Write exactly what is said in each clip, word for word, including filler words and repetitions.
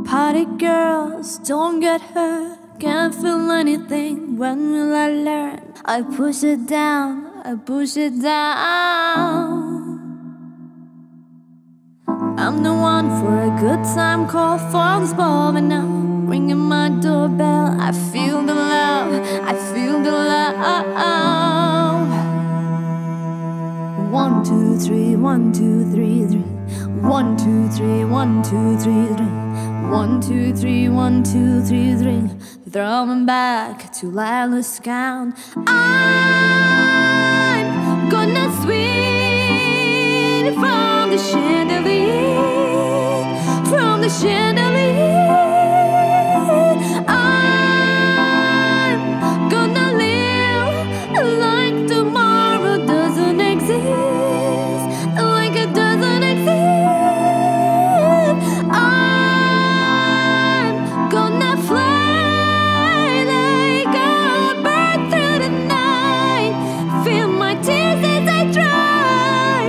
Party girls, don't get hurt. Can't feel anything, when will I learn? I push it down, I push it down. I'm the one for a good time, call phone's bobbing now, ringing my doorbell. I feel the love, I feel the love. One, two, three, one, two, three, three. One, two, three, one, two, three, three. One, two, three, one, two, three, three. Throw me back to Lila's count. I'm gonna swing from the chandelier, from the chandelier. I'm gonna live like tomorrow doesn't exist, like it doesn't exist. I'm gonna fly like a bird through the night, feel my tears as I dry.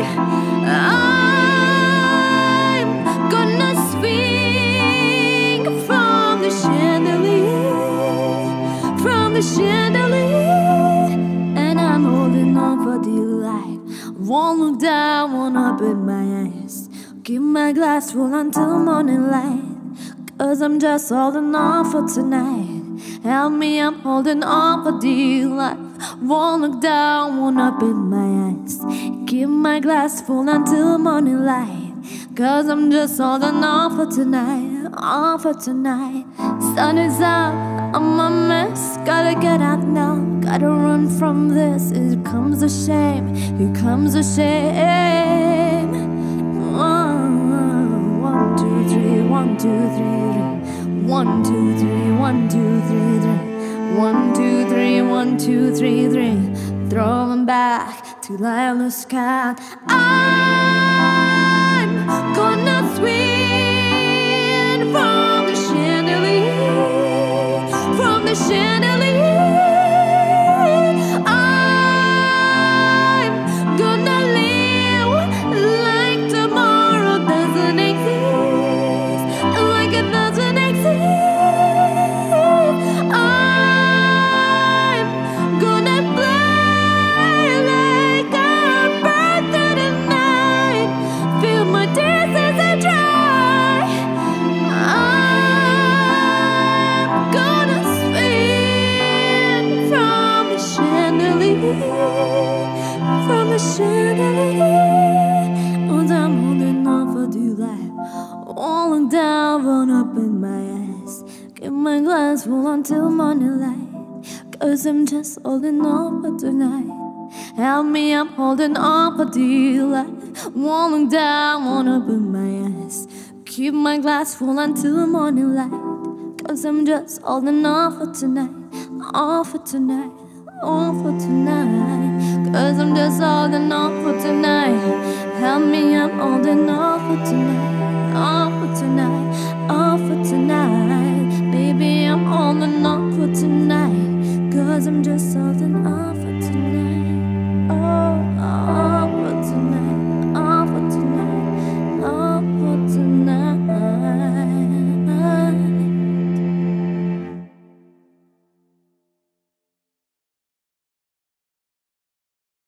I'm gonna swing from the chandelier, from the chandelier, and I'm holding on for dear life. Won't look down, won't open my eyes. Keep my glass full until morning light, 'cause I'm just holding on for tonight. Help me, I'm holding on for dear life. Won't look down, won't open my eyes. Keep my glass full until morning light, 'cause I'm just holding on for tonight, on for tonight. Sun is up, I'm a mess. Gotta get out now, gotta run from this. Here comes the shame, here comes the shame. One, one, two, three, one, two, three, three. One, two, three, one, two, three, three. One, two, three, one, two, three, three. Throw them back to Lila's count. I'm gonna swing from the chandelier, from the chandelier. I'm gonna live like tomorrow doesn't exist, like it doesn't exist. I'm gonna fly like a bird through the night, feel my tears as I dry. I'm gonna swing from the chandelier, from the chandelier. And I'm holding on for dear life. Won't look down, won't open my eyes. Keep my glass full until morning light, 'cause I'm just holding on for tonight. Help me, I'm holding on for dear life. Won't look down, won't open my eyes. Keep my glass full until morning light, 'cause I'm just holding on for tonight, on for tonight, on for tonight. 'Cause I'm just holding on for tonight.